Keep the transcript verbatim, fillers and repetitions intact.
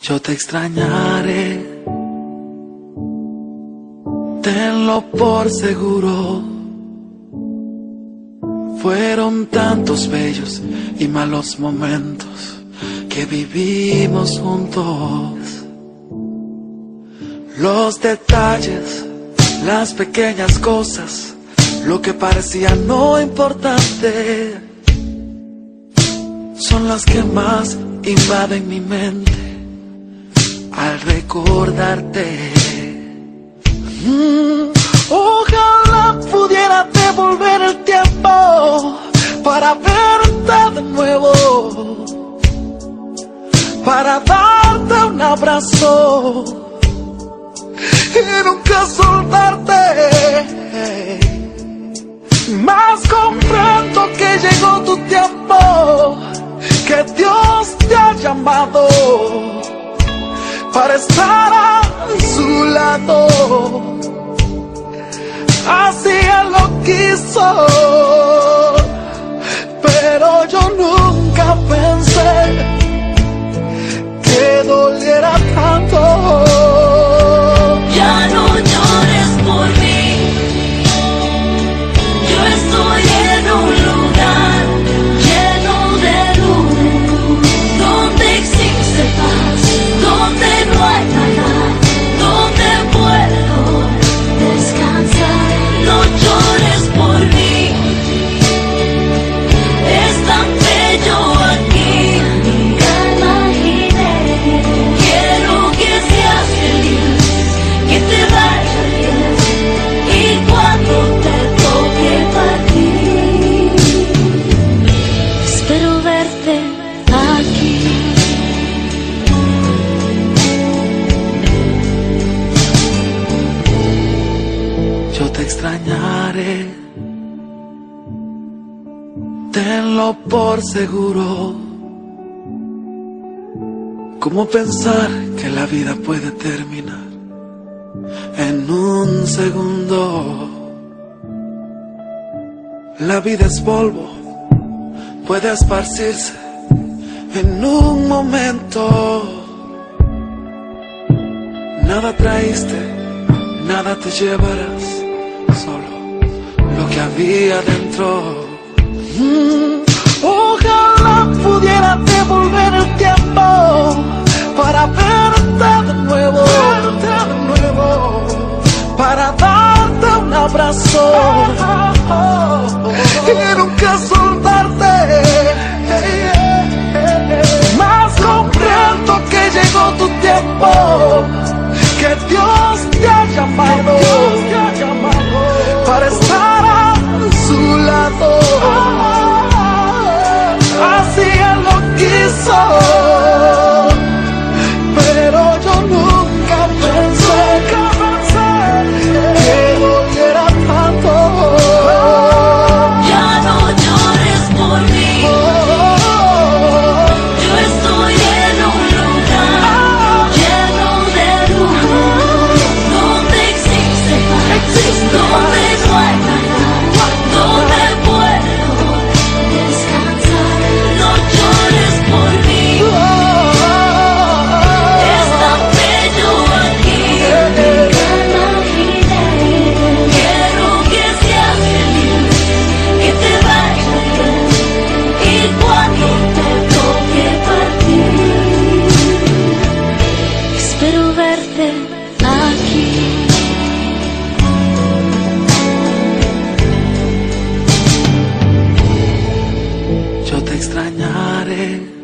Yo te extrañaré, tenlo por seguro. Fueron tantos bellos y malos momentos que vivimos juntos. Los detalles, las pequeñas cosas, lo que parecía no importante, son las que más invaden mi mente al recordarte. Mm, ojalá pudiera devolver el tiempo para verte de nuevo, para darte un abrazo y nunca soltarte. Mas comprendo que llegó tu tiempo, que Dios te ha llamado para estar a su lado. Así Él lo quiso, pero yo nunca pensé que doliera tanto. Ya no llores por mí, yo estoy en un lugar lleno de luz, donde existe paz, donde no hay nada, donde puedo descansar. No llores por mí, es tan bello aquí, nunca imaginé. Quiero que seas feliz, que te vaya bien, y cuando te toque partir, espero verte aquí. Yo te extrañaré, tenlo por seguro. ¿Cómo pensar que la vida puede terminar en un segundo? La vida es polvo, puede esparcirse en un momento. Nada traíste, nada te llevarás, solo lo que había dentro. Mm, ojalá pudiera devolver el tiempo para verte de nuevo, verte de nuevo, para darte un abrazo y nunca soltarte. Mas comprendo que llegó tu tiempo, que Dios te ha llamado, Dios te ha llamado para estar a su lado. Así Él lo quiso, pero yo nunca pensé que doliera tanto. Ya no llores por mí, yo estoy en un lugar lleno de luz, donde existe paz, donde no hay nada, donde puedo descansar. No llores por mí, es tan bello aquí, nunca imaginé. Quiero que seas feliz, que te vaya bien, y cuando te toque partir, espero verte aquí. Yo te extrañaré,